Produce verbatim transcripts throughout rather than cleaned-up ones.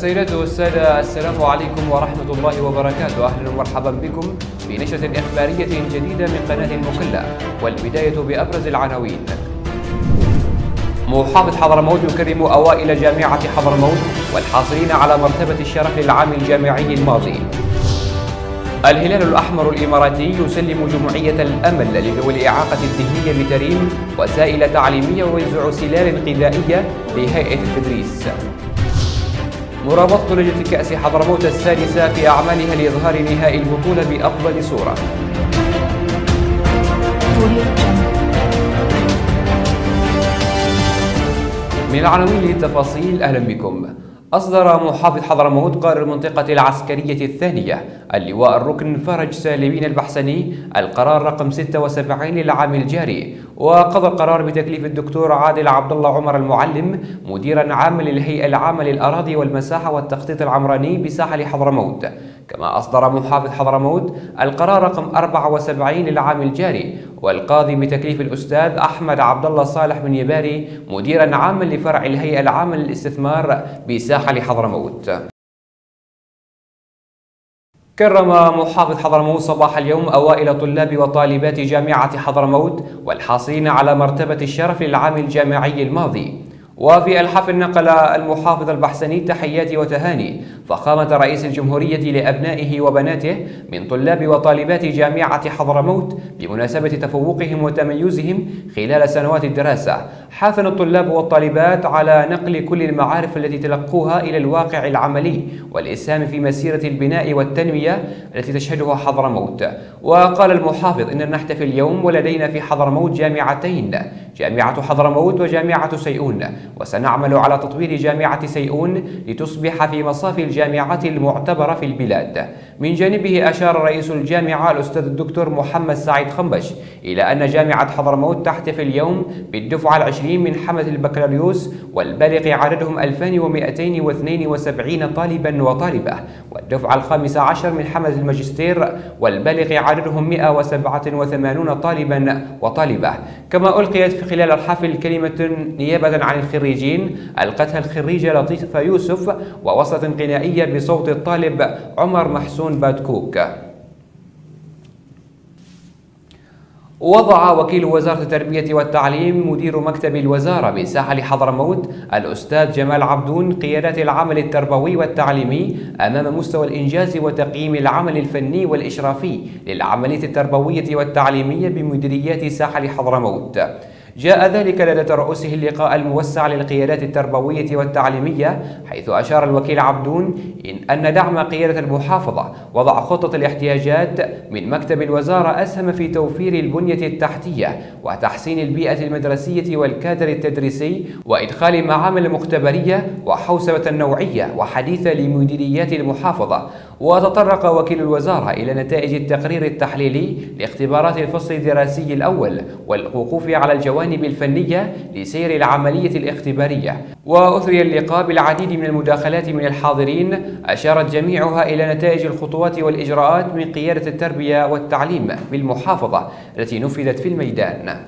السيدات والسادة، السلام عليكم ورحمة الله وبركاته. أهلا ومرحبا بكم في نشرة إخبارية جديدة من قناة المكلا، والبداية بأبرز العناوين. محافظ حضرموت يكرم أوائل جامعة حضرموت والحاصلين على مرتبة الشرف للعام الجامعي الماضي. الهلال الأحمر الإماراتي يسلم جمعية الأمل لذوي الإعاقة الذهنية بتريم وسائل تعليمية ويوزع سلال غذائية لهيئة التدريس. مرابطة لجنة كأس حضرموت السادسة في أعمالها لإظهار نهائي البطولة بأفضل صورة. من العناوين للتفاصيل، أهلا بكم. أصدر محافظ حضرموت قائد المنطقة العسكرية الثانية اللواء الركن فرج سالمين البحسني القرار رقم ستة وسبعين للعام الجاري، وقضى القرار بتكليف الدكتور عادل عبد الله عمر المعلم مديرا عاما للهيئة العامة للأراضي والمساحة والتخطيط العمراني بساحل حضرموت. كما أصدر محافظ حضرموت القرار رقم أربعة وسبعين للعام الجاري، والقاضي بتكليف الأستاذ أحمد عبد الله صالح بن يباري مديرا عاما لفرع الهيئة العامة للاستثمار بساحل حضرموت. كرم محافظ حضرموت صباح اليوم أوائل طلاب وطالبات جامعة حضرموت والحاصلين على مرتبة الشرف للعام الجامعي الماضي. وفي الحفل نقل المحافظ البحسني تحيات وتهاني فخامة رئيس الجمهورية لأبنائه وبناته من طلاب وطالبات جامعة حضرموت بمناسبة تفوقهم وتميزهم خلال سنوات الدراسة، حثنا الطلاب والطالبات على نقل كل المعارف التي تلقوها إلى الواقع العملي والإسهام في مسيرة البناء والتنمية التي تشهدها حضرموت. وقال المحافظ إننا نحتفل اليوم ولدينا في حضرموت جامعتين، جامعة حضرموت وجامعة سيئون، وسنعمل على تطوير جامعة سيئون لتصبح في مصاف الجامعات المعتبرة في البلاد. من جانبه أشار رئيس الجامعة الأستاذ الدكتور محمد سعيد خنبش إلى أن جامعة حضرموت تحتفل اليوم بالدفعة العشرين من حملة البكالوريوس والبالغ عددهم ألفين ومئتين واثنين وسبعين طالبا وطالبة، والدفعة الخامسة عشر من حملة الماجستير والبالغ عددهم مئة وسبعة وثمانين طالبا وطالبة. كما ألقيت في خلال الحفل كلمة نيابة عن الخريجين ألقتها الخريجة لطيفة يوسف ووصلت غنائية بصوت الطالب عمر محسون بادكوك. وضع وكيل وزارة التربية والتعليم مدير مكتب الوزارة بساحل حضرموت الأستاذ جمال عبدون قيادات العمل التربوي والتعليمي أمام مستوى الإنجاز وتقييم العمل الفني والإشرافي للعملية التربوية والتعليمية بمديريات ساحل حضرموت. جاء ذلك لدى ترأسه اللقاء الموسع للقيادات التربوية والتعليمية، حيث أشار الوكيل عبدون إن أن دعم قيادة المحافظة وضع خطة الاحتياجات من مكتب الوزارة أسهم في توفير البنية التحتية وتحسين البيئة المدرسية والكادر التدريسي وإدخال معامل مختبرية وحوسبة نوعية وحديثة لمديريات المحافظة. وتطرق وكيل الوزارة إلى نتائج التقرير التحليلي لاختبارات الفصل الدراسي الأول والوقوف على الجوانب الفنية لسير العملية الاختبارية. وأثري اللقاء بالعديد من المداخلات من الحاضرين أشارت جميعها إلى نتائج الخطوات والإجراءات من قيادة التربية والتعليم بالمحافظة التي نفذت في الميدان.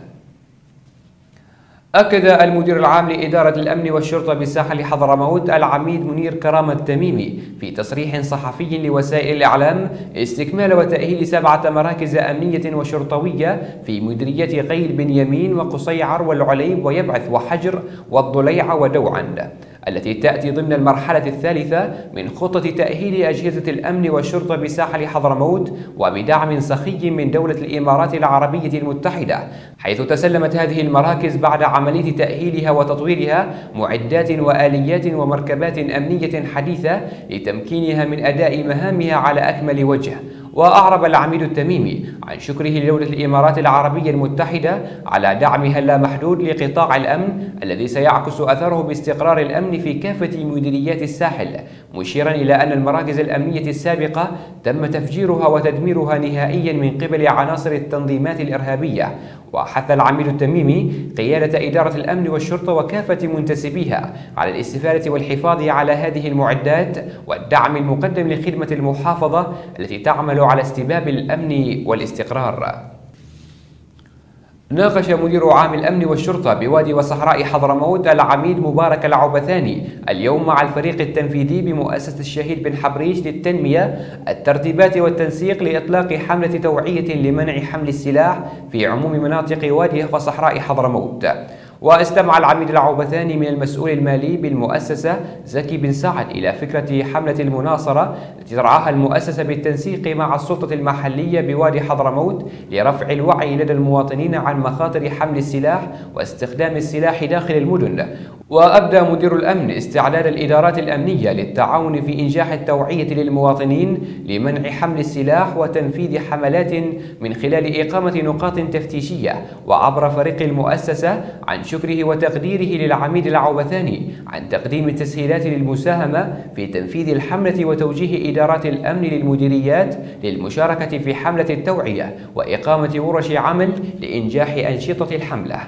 أكد المدير العام لإدارة الأمن والشرطة بساحل حضرموت العميد منير كرامة التميمي في تصريح صحفي لوسائل الإعلام استكمال وتأهيل سبعة مراكز أمنية وشرطوية في مديرية قيل بنيامين وقصيعر والعليب ويبعث وحجر والضليعة ودوعا، التي تأتي ضمن المرحلة الثالثة من خطة تأهيل أجهزة الأمن والشرطة بساحل حضرموت وبدعم سخي من دولة الإمارات العربية المتحدة، حيث تسلمت هذه المراكز بعد عملية تأهيلها وتطويرها معدات وآليات ومركبات أمنية حديثة لتمكينها من أداء مهامها على أكمل وجه. وأعرب العميد التميمي عن شكره لدولة الإمارات العربية المتحدة على دعمها اللامحدود لقطاع الأمن الذي سيعكس أثره باستقرار الأمن في كافة مديريات الساحل، مشيرا إلى أن المراكز الأمنية السابقة تم تفجيرها وتدميرها نهائيا من قبل عناصر التنظيمات الإرهابية. وحث العميد التميمي قيادة إدارة الأمن والشرطة وكافة منتسبيها على الاستفادة والحفاظ على هذه المعدات والدعم المقدم لخدمة المحافظة التي تعمل على استباب الأمن والاستقرار. ناقش مدير عام الأمن والشرطة بوادي وصحراء حضرموت العميد مبارك العبثاني اليوم مع الفريق التنفيذي بمؤسسة الشهيد بن حبريش للتنمية الترتيبات والتنسيق لإطلاق حملة توعية لمنع حمل السلاح في عموم مناطق وادي وصحراء حضرموت. واستمع العميد العبثاني من المسؤول المالي بالمؤسسة زكي بن سعد إلى فكرة حملة المناصرة التي ترعاها المؤسسة بالتنسيق مع السلطة المحلية بوادي حضرموت لرفع الوعي لدى المواطنين عن مخاطر حمل السلاح واستخدام السلاح داخل المدن. وأبدى مدير الأمن استعداد الإدارات الأمنية للتعاون في إنجاح التوعية للمواطنين لمنع حمل السلاح وتنفيذ حملات من خلال إقامة نقاط تفتيشية. وعبر فريق المؤسسة عن شكره وتقديره للعميد العبثاني عن تقديم التسهيلات للمساهمة في تنفيذ الحملة وتوجيه إدارات الأمن للمديريات للمشاركة في حملة التوعية وإقامة ورش عمل لإنجاح أنشطة الحملة.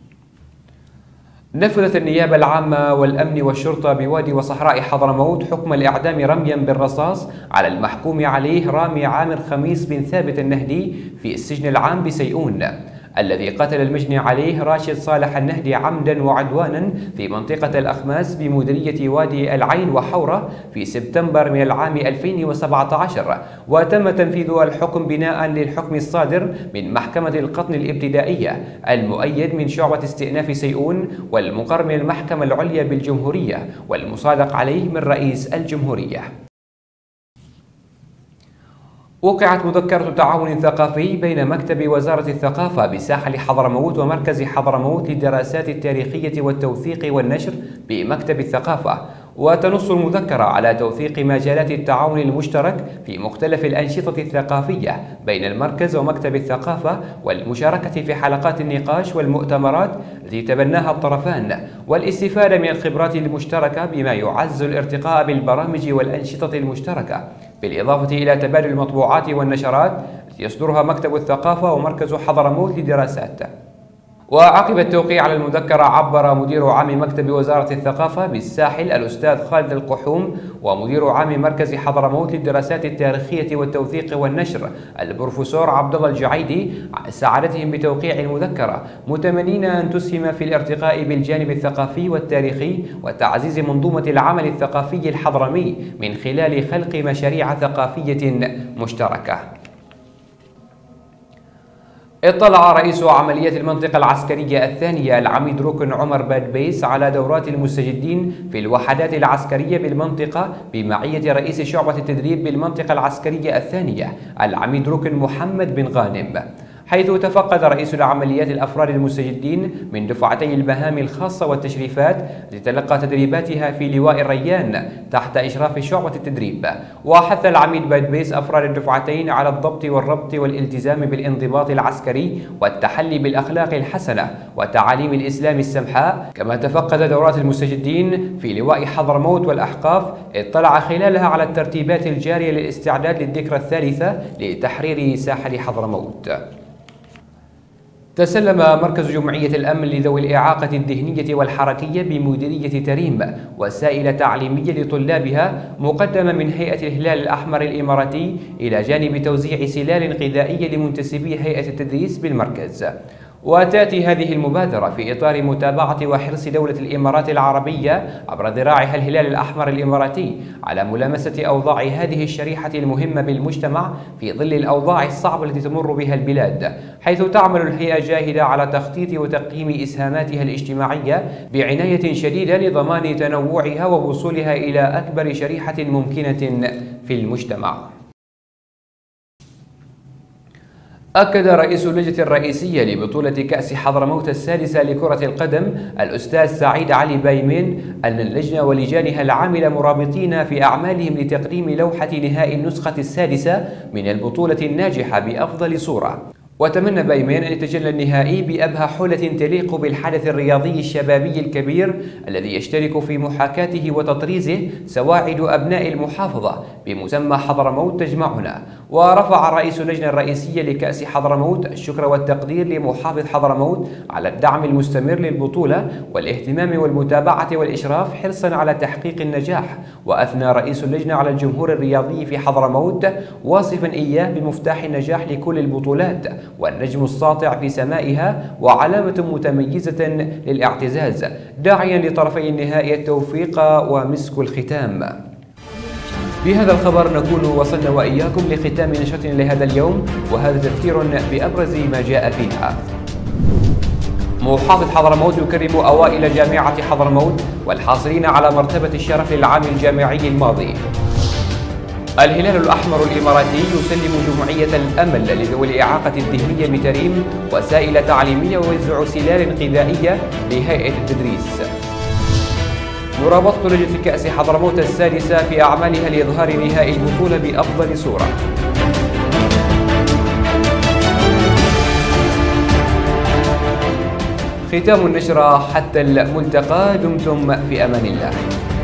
نفذت النيابة العامة والأمن والشرطة بوادي وصحراء حضرموت حكم الإعدام رميا بالرصاص على المحكوم عليه رامي عامر خميس بن ثابت النهدي في السجن العام بسيئون، الذي قتل المجني عليه راشد صالح النهدي عمدا وعدوانا في منطقة الأخماس بمديرية وادي العين وحورة في سبتمبر من العام ألفين وسبعة عشر. وتم تنفيذ الحكم بناء للحكم الصادر من محكمة القطن الابتدائية المؤيد من شعبة استئناف سيئون والمقر من المحكمة العليا بالجمهورية والمصادق عليه من رئيس الجمهورية. وقعت مذكرة تعاون ثقافي بين مكتب وزارة الثقافة بساحل حضرموت ومركز حضرموت للدراسات التاريخية والتوثيق والنشر بمكتب الثقافة. وتنص المذكرة على توثيق مجالات التعاون المشترك في مختلف الأنشطة الثقافية بين المركز ومكتب الثقافة والمشاركة في حلقات النقاش والمؤتمرات التي تبناها الطرفان والاستفادة من الخبرات المشتركة بما يعزز الارتقاء بالبرامج والأنشطة المشتركة، بالإضافة إلى تبادل المطبوعات والنشرات التي يصدرها مكتب الثقافة ومركز حضرموت للدراسات. وعقب التوقيع على المذكرة عبر مدير عام مكتب وزارة الثقافة بالساحل الأستاذ خالد القحوم ومدير عام مركز حضرموت للدراسات التاريخية والتوثيق والنشر البروفيسور عبد الله الجعيدي عن سعادتهم بتوقيع المذكرة، متمنين أن تسهم في الارتقاء بالجانب الثقافي والتاريخي وتعزيز منظومة العمل الثقافي الحضرمي من خلال خلق مشاريع ثقافية مشتركة. اطلع رئيس عمليات المنطقة العسكرية الثانية العميد ركن عمر بادبيس على دورات المستجدين في الوحدات العسكرية بالمنطقة بمعية رئيس شعبة التدريب بالمنطقة العسكرية الثانية العميد ركن محمد بن غانم، حيث تفقد رئيس العمليات الأفراد المستجدين من دفعتي المهام الخاصة والتشريفات التي تلقى تدريباتها في لواء الريان تحت إشراف شعبة التدريب. وحث العميد بادبيس أفراد الدفعتين على الضبط والربط والالتزام بالانضباط العسكري والتحلي بالأخلاق الحسنة وتعاليم الإسلام السمحاء. كما تفقد دورات المستجدين في لواء حضرموت والأحقاف اطلع خلالها على الترتيبات الجارية للاستعداد للذكرى الثالثة لتحرير ساحل حضرموت. تسلم مركز جمعية الأمن لذوي الإعاقة الذهنية والحركية بمديرية تريم وسائل تعليمية لطلابها مقدمة من هيئة الهلال الأحمر الإماراتي إلى جانب توزيع سلال غذائية لمنتسبي هيئة التدريس بالمركز. وتأتي هذه المبادرة في إطار متابعة وحرص دولة الإمارات العربية عبر ذراعها الهلال الأحمر الإماراتي على ملامسة أوضاع هذه الشريحة المهمة بالمجتمع في ظل الأوضاع الصعبة التي تمر بها البلاد، حيث تعمل الهيئة جاهدة على تخطيط وتقييم إسهاماتها الاجتماعية بعناية شديدة لضمان تنوعها ووصولها إلى أكبر شريحة ممكنة في المجتمع. أكد رئيس اللجنة الرئيسية لبطولة كأس حضرموت السادسة لكرة القدم الأستاذ سعيد علي بايمين أن اللجنة ولجانها العاملة مرابطين في أعمالهم لتقديم لوحة نهائي النسخة السادسة من البطولة الناجحة بأفضل صورة. وتمنى بايمين أن يتجلى النهائي بأبهى حلة تليق بالحدث الرياضي الشبابي الكبير الذي يشترك في محاكاته وتطريزه سواعد أبناء المحافظة بمسمى حضرموت تجمعنا. ورفع رئيس اللجنة الرئيسية لكأس حضرموت الشكر والتقدير لمحافظ حضرموت على الدعم المستمر للبطولة والاهتمام والمتابعة والإشراف حرصا على تحقيق النجاح. وأثنى رئيس اللجنة على الجمهور الرياضي في حضرموت واصفا إياه بمفتاح النجاح لكل البطولات، والنجم الساطع في سمائها وعلامة متميزة للاعتزاز، داعيا لطرفي النهائي التوفيق ومسك الختام. بهذا الخبر نكون وصلنا وإياكم لختام نشرتنا لهذا اليوم، وهذا تذكير بأبرز ما جاء فيها. محافظ حضرموت يكرم أوائل جامعة حضرموت والحاصلين على مرتبة الشرف للعام الجامعي الماضي. الهلال الأحمر الإماراتي يسلم جمعية الأمل لذوي الإعاقة الذهنية بتريم وسائل تعليمية ويوزع سلال غذائية لهيئة التدريس. مرابطة لجنة كأس حضرموت السادسة في أعمالها لإظهار نهائي البطولة بأفضل صورة. ختام النشرة حتى الملتقى، دمتم في أمان الله.